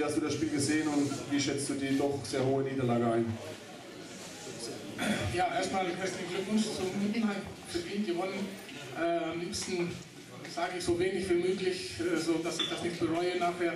hast du das Spiel gesehen und wie schätzt du die doch sehr hohe Niederlage ein? Ja, erstmal herzlichen Glückwunsch zum Mittenheim, verdient gewonnen. Am liebsten sage ich so wenig wie möglich, so dass ich das nicht bereue nachher.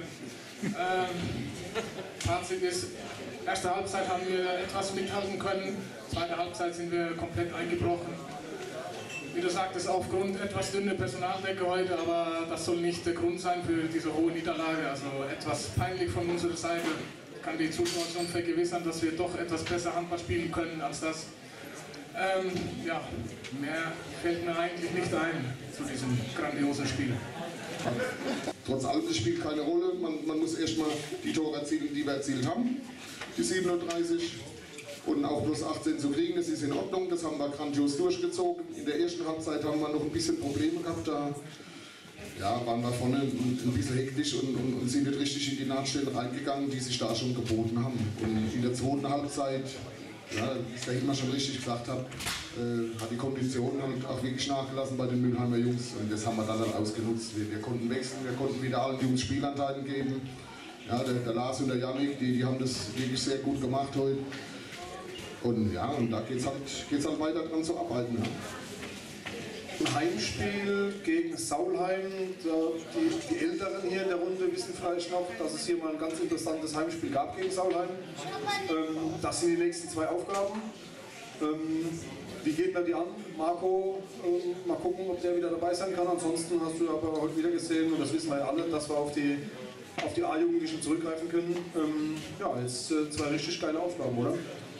Fazit ist, erste Halbzeit haben wir etwas mithalten können, zweite Halbzeit sind wir komplett eingebrochen. Wie du sagtest, aufgrund etwas dünner Personaldecke heute, aber das soll nicht der Grund sein für diese hohe Niederlage. Also etwas peinlich von unserer Seite. Ich kann die Zuschauer schon vergewissern, dass wir doch etwas besser Handball spielen können als das. Ja, mehr fällt mir eigentlich nicht ein zu diesem grandiosen Spiel. Trotz allem, das spielt keine Rolle. Man muss erstmal die Tore erzielen, die wir erzielt haben. Die 37 und auch plus 18 zu kriegen, das ist in Ordnung. Das haben wir grandios durchgezogen. In der ersten Halbzeit haben wir noch ein bisschen Probleme gehabt. Da ja, waren wir vorne ein bisschen hektisch und sind nicht richtig in die Nahtstellen reingegangen, die sich da schon geboten haben. Und in der zweiten Halbzeit, ja, wie ich immer schon richtig gesagt habe, hat die Kondition halt auch wirklich nachgelassen bei den Mülheimer Jungs. Und das haben wir dann ausgenutzt. Wir konnten wechseln, wir konnten wieder allen Jungs Spielanteile geben. Ja, der Lars und der Janik, die haben das wirklich sehr gut gemacht heute. Und ja, und da geht es halt weiter dran zu arbeiten. Ja. Ein Heimspiel gegen Saulheim, die Älteren hier in der Runde wissen vielleicht noch, dass es hier mal ein ganz interessantes Heimspiel gab gegen Saulheim. Das sind die nächsten zwei Aufgaben. Wie geht man die an? Marco, mal gucken, ob der wieder dabei sein kann. Ansonsten hast du aber heute wieder gesehen, und das wissen wir ja alle, dass wir auf die A-Jugendlichen zurückgreifen können. Ja, jetzt zwei richtig geile Aufgaben, oder?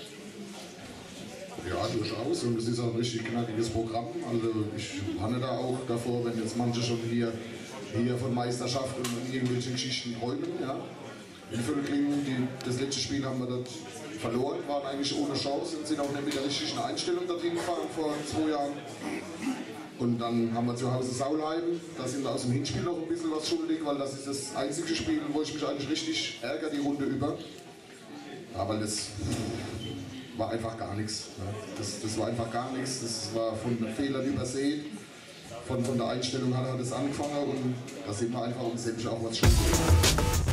Ja, durchaus. Und es ist auch ein richtig knackiges Programm. Also ich warne da auch davor, wenn jetzt manche schon hier von Meisterschaft und irgendwelchen Geschichten träumen. Ja. In Völklingen, das letzte Spiel haben wir dort verloren, waren eigentlich ohne Chance und sind auch nicht mit der richtigen Einstellung dorthin gefahren vor 2 Jahren. Und dann haben wir zu Hause Saulheim, da sind wir aus dem Hinspiel noch ein bisschen was schuldig, weil das ist das einzige Spiel, wo ich mich eigentlich richtig ärgere die Runde über. Aber das war einfach gar nichts. Das war einfach gar nichts, das war von Fehlern übersehen. Von der Einstellung hat es angefangen und da sind wir einfach uns selbst auch was schuldig.